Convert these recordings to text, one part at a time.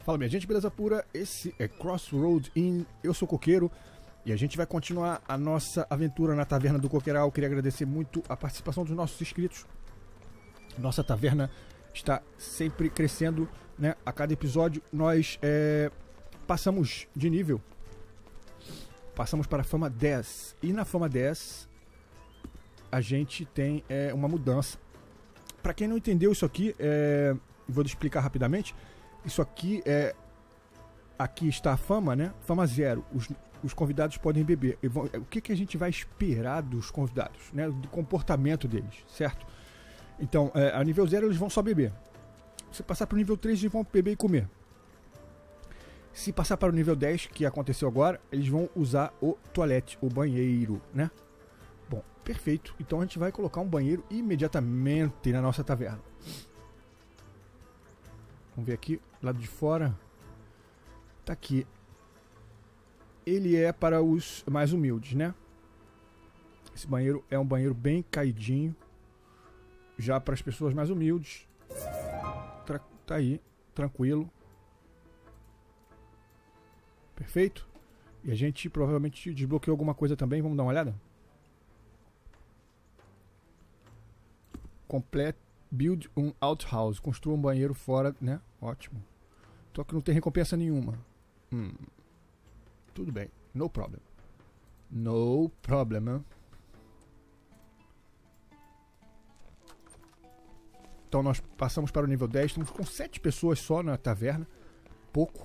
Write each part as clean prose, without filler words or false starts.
Fala minha gente, beleza pura? Esse é Crossroad Inn, eu sou o Coqueiro e a gente vai continuar a nossa aventura na Taverna do Coqueiral. Queria agradecer muito a participação dos nossos inscritos. Nossa taverna está sempre crescendo, né? A cada episódio nós passamos de nível. Passamos para a Fama 10. E na Fama 10 a gente tem uma mudança. Para quem não entendeu isso aqui, vou explicar rapidamente. Isso aqui aqui está a fama, né? Fama 0. Os convidados podem beber. O que a gente vai esperar dos convidados, né? Do comportamento deles, certo? Então, a nível 0 eles vão só beber. Se passar para o nível 3, eles vão beber e comer. Se passar para o nível 10, que aconteceu agora, eles vão usar o toalete, o banheiro, né? Bom, perfeito. Então a gente vai colocar um banheiro imediatamente na nossa taverna. Vamos ver aqui, lado de fora. Tá aqui. Ele é para os mais humildes, né? Esse banheiro é um banheiro bem caidinho. Já para as pessoas mais humildes. Tá aí, tranquilo. Perfeito? E a gente provavelmente desbloqueou alguma coisa também. Vamos dar uma olhada? Complete build um outhouse. Construa um banheiro fora, né? Ótimo. Só que não tem recompensa nenhuma. Tudo bem. No problem. No problem, hein? Então nós passamos para o nível 10. Estamos com 7 pessoas só na taverna. Pouco.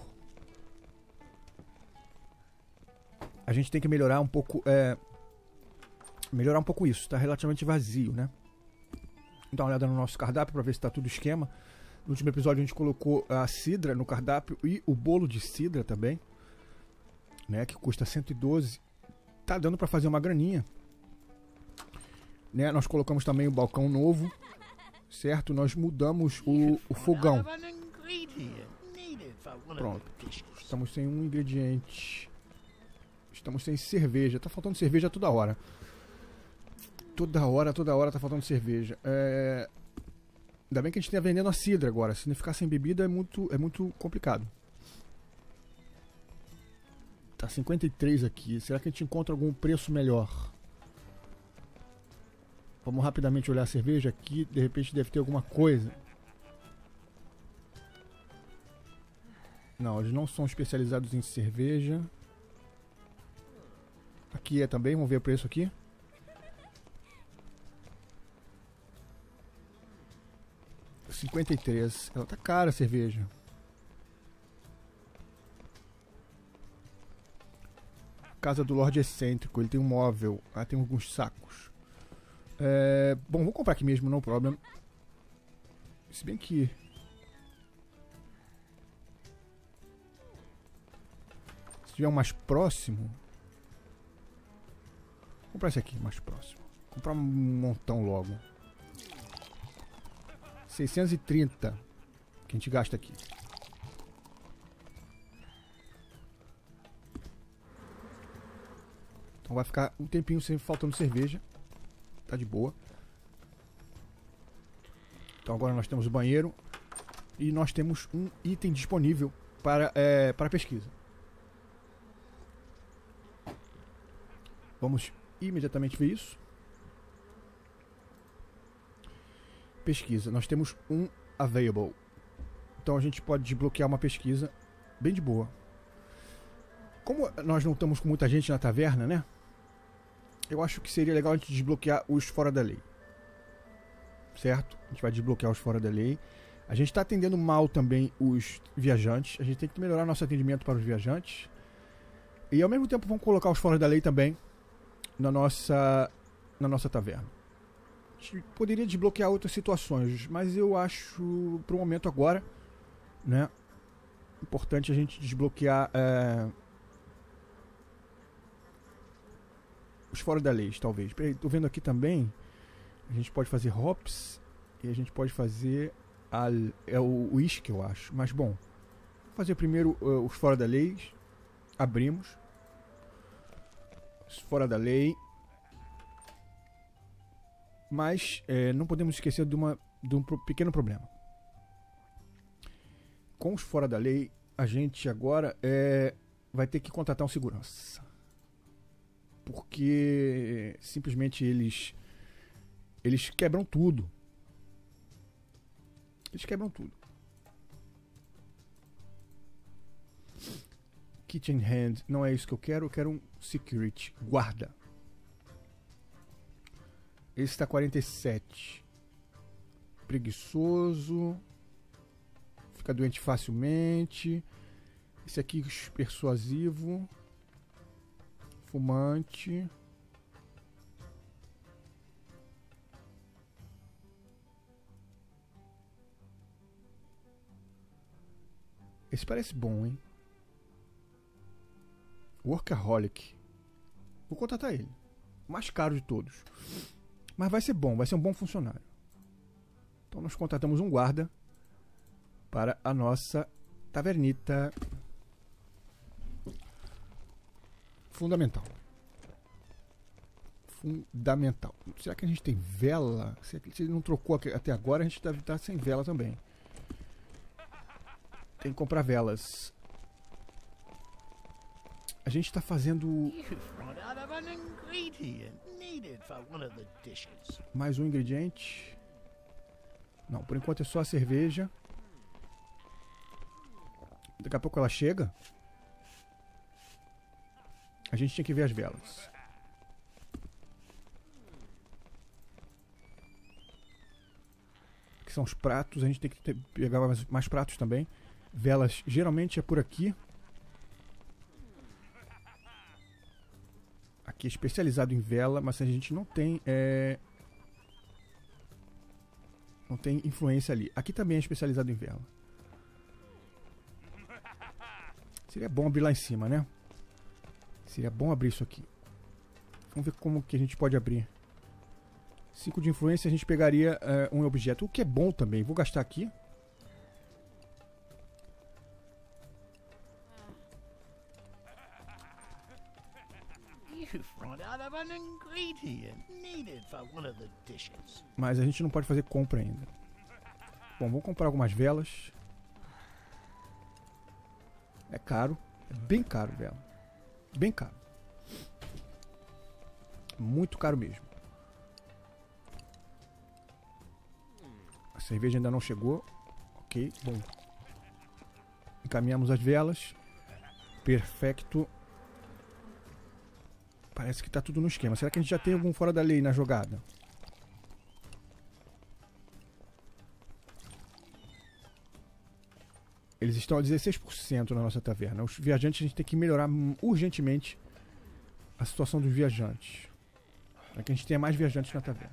A gente tem que melhorar um pouco. Melhorar um pouco isso. Está relativamente vazio, né? Dá uma olhada no nosso cardápio para ver se está tudo esquema. No último episódio a gente colocou a cidra no cardápio e o bolo de cidra também, né, que custa 112. Tá dando para fazer uma graninha, né? Nós colocamos também o balcão novo, certo? Nós mudamos o fogão. Pronto. Estamos sem um ingrediente. Estamos sem cerveja. Tá faltando cerveja toda hora. Toda hora tá faltando cerveja. Ainda bem que a gente tá vendendo a cidra agora. Se não ficar sem bebida é muito complicado. Tá 53 aqui. Será que a gente encontra algum preço melhor? Vamos rapidamente olhar a cerveja aqui. De repente deve ter alguma coisa. Não, eles não são especializados em cerveja. Aqui é também. Vamos ver o preço aqui. R$53. Ela tá cara a cerveja. Casa do Lorde Excêntrico. Ele tem um móvel. Tem alguns sacos. Bom, vou comprar aqui mesmo, não problema. Se bem que... se tiver um mais próximo... vou comprar esse aqui, mais próximo. Vou comprar um montão logo. 630 que a gente gasta aqui. Então vai ficar um tempinho sem faltando cerveja. Tá de boa. Então agora nós temos o banheiro. E nós temos um item disponível para pesquisa. Vamos imediatamente ver isso. Pesquisa, nós temos um available. Então a gente pode desbloquear uma pesquisa bem de boa. Como nós não estamos com muita gente na taverna, né? Eu acho que seria legal a gente desbloquear os fora da lei. Certo? A gente vai desbloquear os fora da lei. A gente está atendendo mal também os viajantes. A gente tem que melhorar nosso atendimento para os viajantes. E ao mesmo tempo vamos colocar os fora da lei também na nossa taverna. A gente poderia desbloquear outras situações, mas eu acho, pro momento agora, né, importante a gente desbloquear os fora da lei, talvez. Peraí, tô vendo aqui também, a gente pode fazer hops e a gente pode fazer o uísque, eu acho. Mas bom, vou fazer primeiro os fora da lei. Abrimos os fora da lei. Mas não podemos esquecer de um pequeno problema. Com os fora da lei, a gente agora vai ter que contratar um segurança. Porque simplesmente eles quebram tudo. Eles quebram tudo. Kitchen hand, não é isso que eu quero um security, guarda. Esse está 47. Preguiçoso. Fica doente facilmente. Esse aqui persuasivo. Fumante. Esse parece bom, hein? Workaholic. Vou contratar ele. O mais caro de todos. Mas vai ser bom, vai ser um bom funcionário. Então nós contratamos um guarda para a nossa tavernita. Fundamental. Fundamental. Será que a gente tem vela? Se ele não trocou até agora, a gente deve estar sem vela também. Tem que comprar velas. A gente está fazendo mais um ingrediente. Não, por enquanto é só a cerveja. Daqui a pouco ela chega. A gente tinha que ver as velas. Aqui são os pratos. A gente tem que pegar mais pratos também. Velas geralmente é por aqui. Aqui é especializado em vela, mas a gente não tem não tem influência ali. Aqui também é especializado em vela. Seria bom abrir lá em cima, né? Seria bom abrir isso aqui. Vamos ver como que a gente pode abrir. 5 de influência a gente pegaria um objeto, o que é bom também. Vou gastar aqui. Mas a gente não pode fazer compra ainda. Bom, vamos comprar algumas velas. É caro. É bem caro vela. Bem caro. Muito caro mesmo. A cerveja ainda não chegou. Ok, bom. Encaminhamos as velas. Perfeito. Parece que tá tudo no esquema. Será que a gente já tem algum fora da lei na jogada? Eles estão a 16% na nossa taverna. Os viajantes, a gente tem que melhorar urgentemente a situação dos viajantes. Para que a gente tenha mais viajantes na taverna.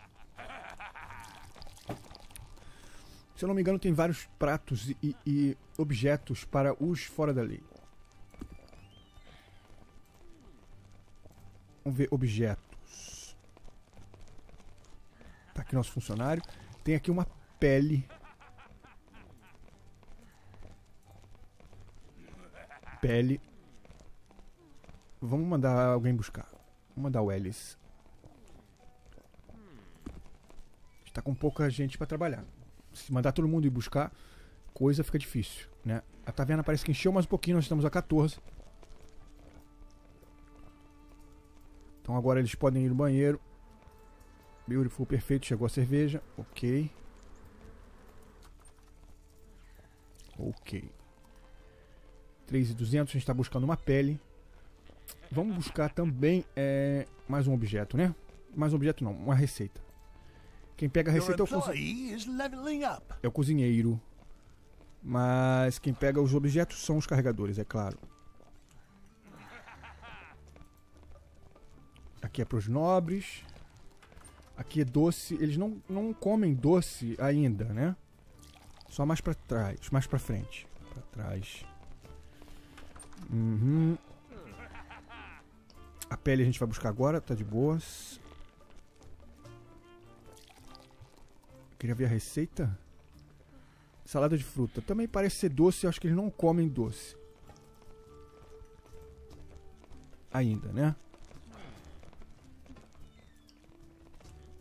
Se eu não me engano, tem vários pratos e objetos para os fora da lei. Vamos ver objetos. Tá aqui nosso funcionário. Tem aqui uma pele. Pele. Vamos mandar alguém buscar. Vamos mandar o Ellis. Está com pouca gente para trabalhar. Se mandar todo mundo ir buscar, coisa fica difícil, né? A taverna parece que encheu mais um pouquinho. Nós estamos a 14. Então agora eles podem ir no banheiro. Beautiful, perfeito. Chegou a cerveja. Ok. Ok. 3.200. A gente está buscando uma pele. Vamos buscar também mais um objeto, né? Mais um objeto não, uma receita. Quem pega a receita é o cozinheiro. Mas quem pega os objetos são os carregadores, é claro. Aqui é para os nobres. Aqui é doce. Eles não comem doce ainda, né? Só mais para trás, mais para frente. Para trás. Uhum. A pele a gente vai buscar agora, tá de boas. Queria ver a receita. Salada de fruta. Também parece ser doce, eu acho que eles não comem doce. Ainda, né?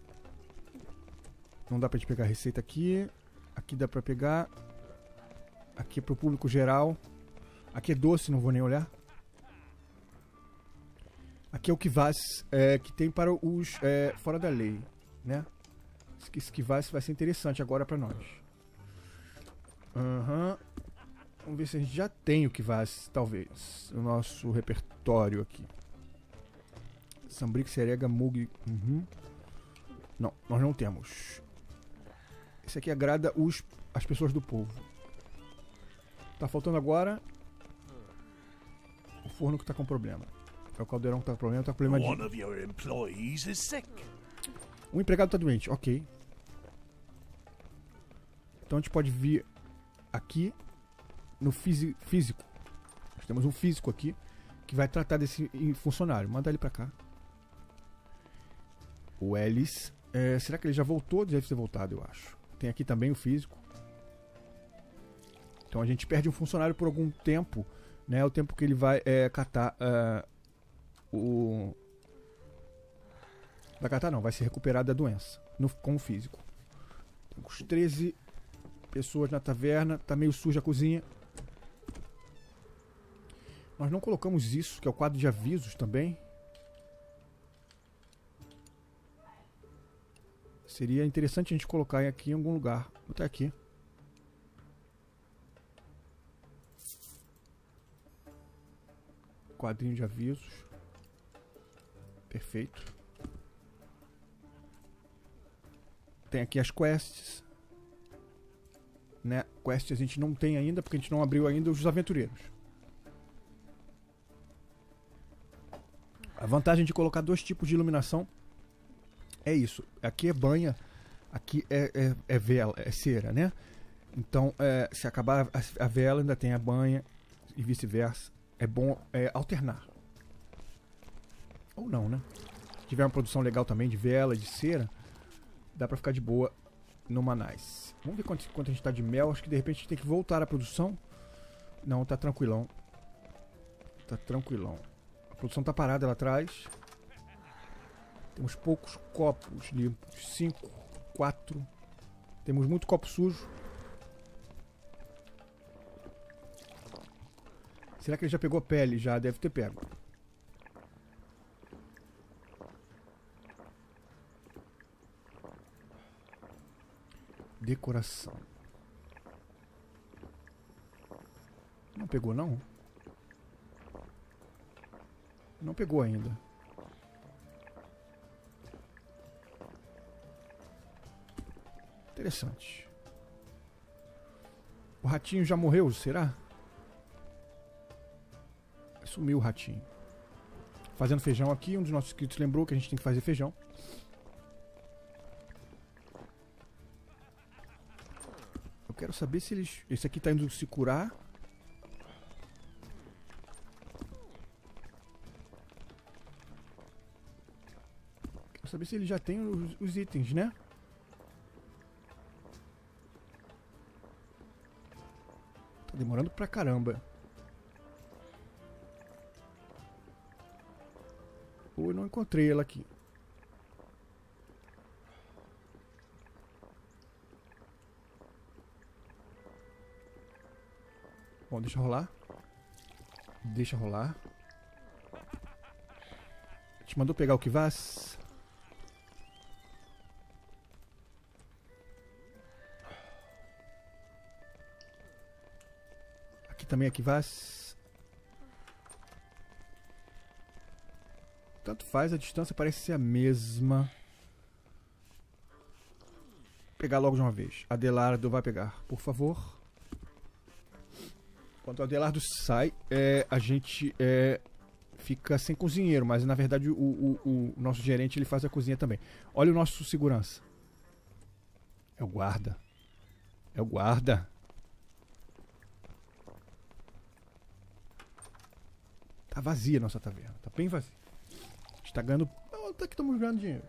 Não dá pra gente pegar a receita aqui. Aqui dá pra pegar. Aqui é pro público geral. Aqui é doce, não vou nem olhar. Aqui é o Kvass, que tem para os fora da lei, né? Esse Kvass vai ser interessante agora para nós. Vamos ver se a gente já tem o Kvass, talvez, no nosso repertório aqui. Sambric, Serega, Mug. Não, nós não temos. Esse aqui agrada as pessoas do povo. Tá faltando agora o forno que tá com problema. É o caldeirão que tá com problema, tá com problema de... Um empregado tá doente, ok. Então a gente pode vir aqui no físico. Nós temos um físico aqui que vai tratar desse funcionário. Manda ele pra cá. O Ellis. Será que ele já voltou? Deve ter voltado, eu acho. Tem aqui também o físico. Então a gente perde um funcionário por algum tempo, né? O tempo que ele vai catar vai catar não, vai se recuperar da doença com o físico. Temos 13 pessoas na taverna. Tá meio suja a cozinha. Nós não colocamos isso, que é o quadro de avisos também. Seria interessante a gente colocar aqui em algum lugar. Vou botar aqui. Quadrinho de avisos. Perfeito. Tem aqui as quests. Né? Quests a gente não tem ainda, porque a gente não abriu ainda os aventureiros. A vantagem de colocar dois tipos de iluminação é isso. Aqui é banha, aqui é vela, é cera, né? Então, se acabar a vela, ainda tem a banha e vice-versa. É bom alternar. Ou não, né? Se tiver uma produção legal também de vela, de cera, dá pra ficar de boa no Manais. Vamos ver quanto a gente tá de mel. Acho que de repente a gente tem que voltar à produção. Não, tá tranquilão. Tá tranquilão. A produção tá parada lá atrás. Temos poucos copos limpos. 5, 4. Temos muito copo sujo. Será que ele já pegou pele? Já deve ter pego. Decoração. Não pegou não? Não pegou ainda. Interessante. O ratinho já morreu, será? Sumiu o ratinho. Fazendo feijão aqui, um dos nossos inscritos lembrou que a gente tem que fazer feijão. Eu quero saber se eles... Esse aqui tá indo se curar. Quero saber se ele já tem os itens, né? Tá demorando pra caramba. Eu não encontrei ela aqui. Bom, deixa rolar. Deixa rolar. A gente mandou pegar o Kvass. Aqui também é Kvass. Tanto faz, a distância parece ser a mesma. Vou pegar logo de uma vez. Adelardo vai pegar, por favor. Quando o Adelardo sai, a gente fica sem cozinheiro, mas na verdade o nosso gerente ele faz a cozinha também. Olha o nosso segurança. É o guarda. É o guarda. Tá vazia a nossa taverna. Tá bem vazia. A gente tá ganhando... Até que estamos ganhando dinheiro.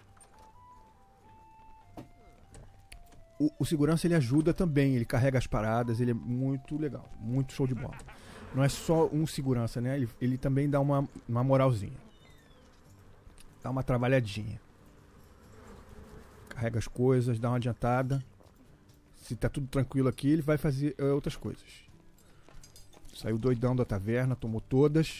O segurança ele ajuda também. Ele carrega as paradas. Ele é muito legal. Muito show de bola. Não é só um segurança, né? Ele também dá uma moralzinha. Dá uma trabalhadinha. Carrega as coisas. Dá uma adiantada. Se tá tudo tranquilo aqui, ele vai fazer outras coisas. Saiu doidão da taverna, tomou todas.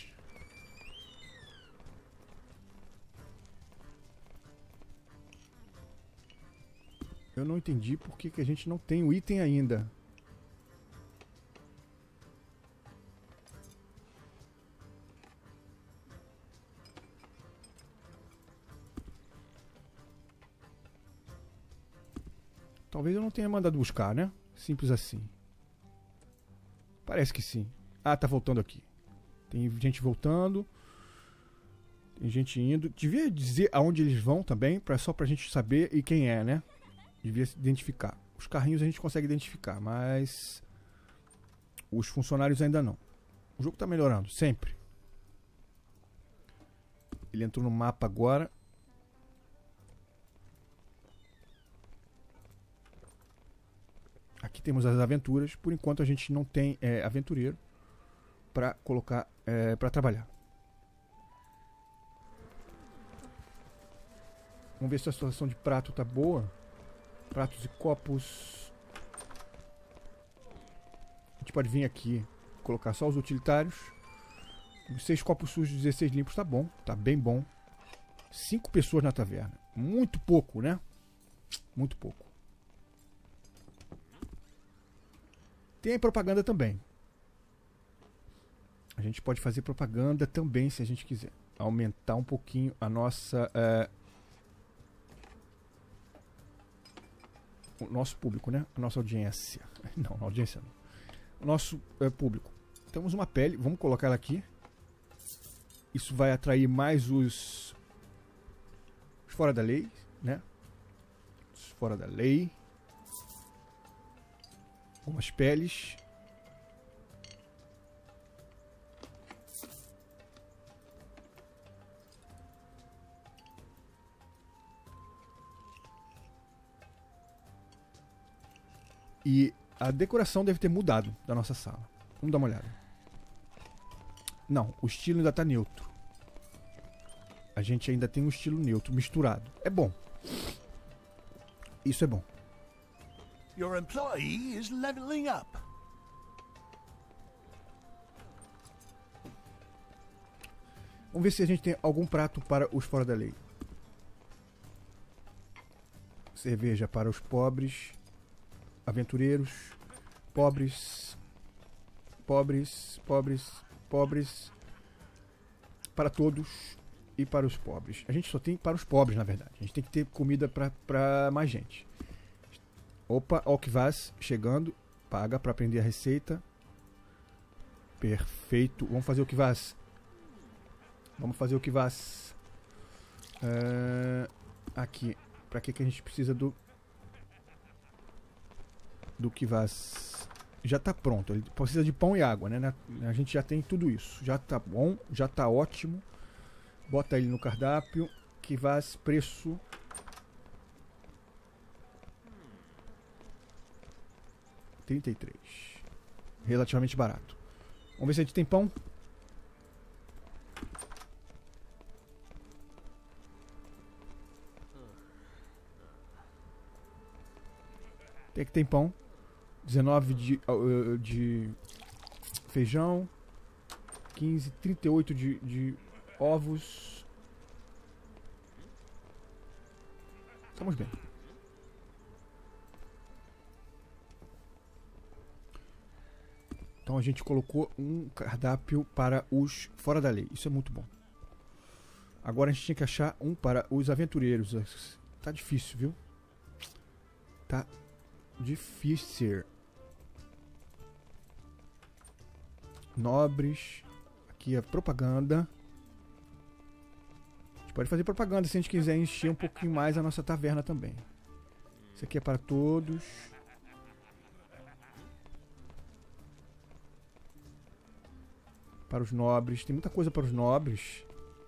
Eu não entendi por que a gente não tem o item ainda. Talvez eu não tenha mandado buscar, né? Simples assim. Parece que sim. Ah, tá voltando aqui. Tem gente voltando. Tem gente indo. Devia dizer aonde eles vão também, só pra gente saber e quem é, né? Devia se identificar. Os carrinhos a gente consegue identificar, mas os funcionários ainda não. O jogo tá melhorando, sempre. Ele entrou no mapa agora. Aqui temos as aventuras. Por enquanto a gente não tem aventureiro para colocar para trabalhar. Vamos ver se a situação de prato tá boa. Pratos e copos. A gente pode vir aqui, colocar só os utilitários. 6 copos sujos, 16 limpos, tá bom. Tá bem bom. 5 pessoas na taverna. Muito pouco, né? Muito pouco. Tem propaganda também. A gente pode fazer propaganda também se a gente quiser. Aumentar um pouquinho a nossa... o nosso público, né? A nossa audiência. Não, audiência não. O nosso público. Temos uma pele, vamos colocar ela aqui. Isso vai atrair mais os fora da lei, né? Os fora da lei. Algumas peles. E a decoração deve ter mudado da nossa sala. Vamos dar uma olhada. Não, o estilo ainda está neutro. A gente ainda tem um estilo neutro, misturado. É bom. Isso é bom. Your employee is leveling up. Vamos ver se a gente tem algum prato para os fora da lei. Cerveja para os pobres. Aventureiros. Pobres. Pobres. Pobres. Pobres. Para todos e para os pobres. A gente só tem para os pobres, na verdade. A gente tem que ter comida para mais gente. Opa, Alquivaz chegando. Paga para aprender a receita. Perfeito. Vamos fazer o Alquivaz. Vamos fazer o Alquivaz. Aqui. Para que a gente precisa do Alquivaz? Já está pronto. Ele precisa de pão e água, né? A gente já tem tudo isso. Já está bom. Já está ótimo. Bota ele no cardápio. Alquivaz, preço... R$33. Relativamente barato. Vamos ver se a gente tem pão. Tem que ter pão. 19 de feijão. 15, 38 de ovos. Estamos bem. Então a gente colocou um cardápio para os fora da lei. Isso é muito bom. Agora a gente tinha que achar um para os aventureiros. Tá difícil, viu? Tá difícil. Nobres. Aqui a propaganda. A gente pode fazer propaganda se a gente quiser encher um pouquinho mais a nossa taverna também. Isso aqui é para todos. Para os nobres. Tem muita coisa para os nobres.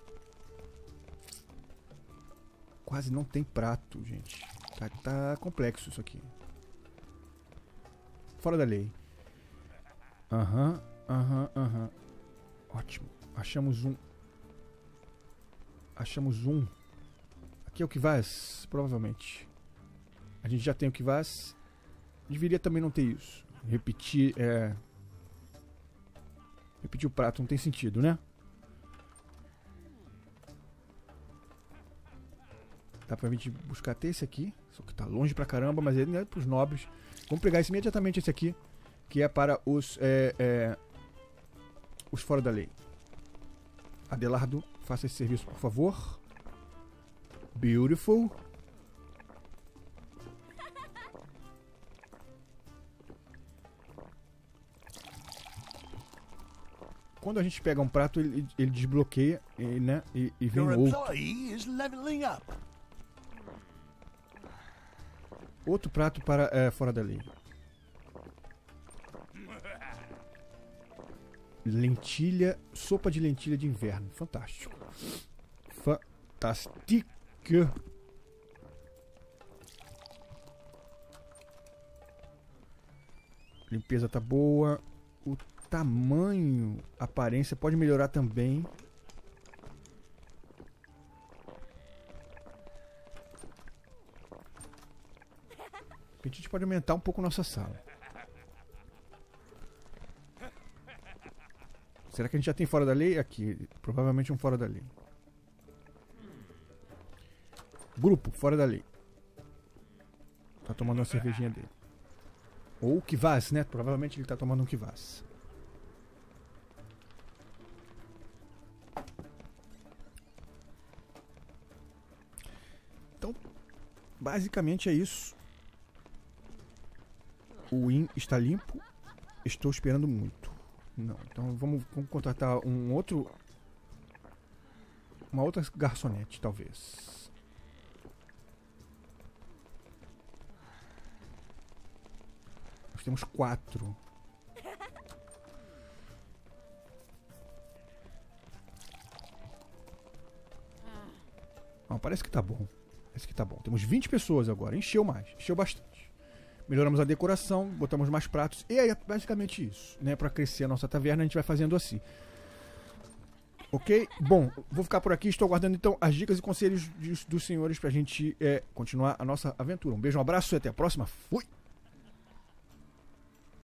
Quase não tem prato, gente. Tá complexo isso aqui. Fora da lei. Aham. Ótimo. Achamos um. Aqui é o Alquivaz, provavelmente. A gente já tem o Alquivaz. Deveria também não ter isso. Repetir o prato não tem sentido, né? Dá pra gente buscar até esse aqui. Só que tá longe pra caramba, mas ele é pros nobres. Vamos pegar imediatamente esse aqui, que é para os fora da lei. Adelardo, faça esse serviço, por favor. Beautiful. Quando a gente pega um prato, ele desbloqueia, né? E vem Your outro. employee is leveling up. Outro prato para fora da lei. Lentilha, sopa de lentilha de inverno. Fantástico. Fantástico. Limpeza tá boa. O tamanho, aparência pode melhorar também. A gente pode aumentar um pouco nossa sala. Será que a gente já tem fora da lei? Aqui, provavelmente um fora da lei. Grupo, fora da lei. Tá tomando uma cervejinha dele. Ou Kvass, né? Provavelmente ele tá tomando um Kvass. Então, basicamente é isso. O Inn está limpo. Estou esperando muito. Não, então vamos contratar uma outra garçonete, talvez. Nós temos 4. Parece que tá bom. Parece que tá bom. Temos 20 pessoas agora. Encheu mais. Encheu bastante. Melhoramos a decoração, botamos mais pratos. E aí é basicamente isso, né? Pra crescer a nossa taverna, a gente vai fazendo assim. Ok? Bom, vou ficar por aqui. Estou aguardando então as dicas e conselhos dos senhores pra gente continuar a nossa aventura. Um beijo, um abraço e até a próxima. Fui!